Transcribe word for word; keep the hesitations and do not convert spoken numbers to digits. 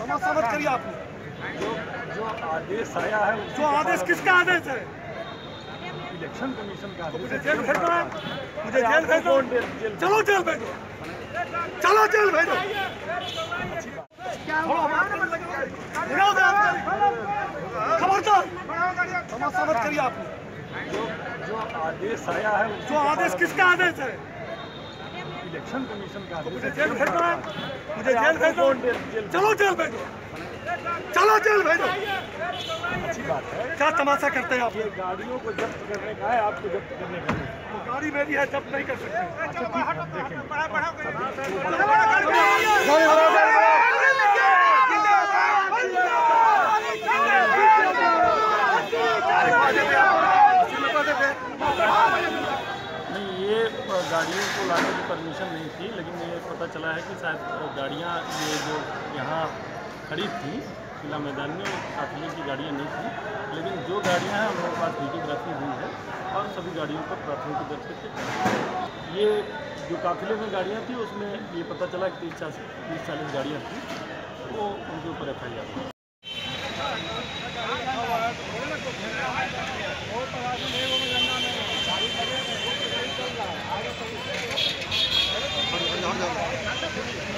तमाशा मत करिए आपने। जो जो आदेश आया है जो आदेश किसका आदेश है? इलेक्शन कमीशन का। तो मुझे जेल भेजना है, मुझे जेल भेजो। चलो जेल भेजो, चलो जेल भेजो। खबरदार, तमाशा मत करिए आपने। जो जो आदेश आया है जो आदेश किसका आदेश है? इलेक्शन कमीशन का। तो मुझे जेल भेजना है, मुझे जेल भेजो। चलो जेल भेजो, चलो जेल भेजो। अच्छी बात है। क्या तमाशा करते हैं आप? ये गाड़ियों को जब्त करने का है, आपको जब्त करने का नहीं। तो गाड़ी मेरी है, जब्त नहीं कर सकते। नहीं, ये गाड़ियों को लाने की परमिशन नहीं थी, लेकिन ये पता चला है कि शायद गाड़ियाँ ये जो यहाँ खड़ी थी किला मैदान में, काफिले की गाड़ियाँ नहीं थी, लेकिन जो गाड़ियाँ हैं हम लोगों के पास वीडियोग्राफी हुई है और सभी गाड़ियों पर प्राथमिकी दर्ज करके ये जो काफिले में गाड़ियाँ थी उसमें ये पता चला कि तीस चालीस तीस चालीस गाड़ियाँ थी, वो उनके ऊपर एफ आई आर हुई। आगे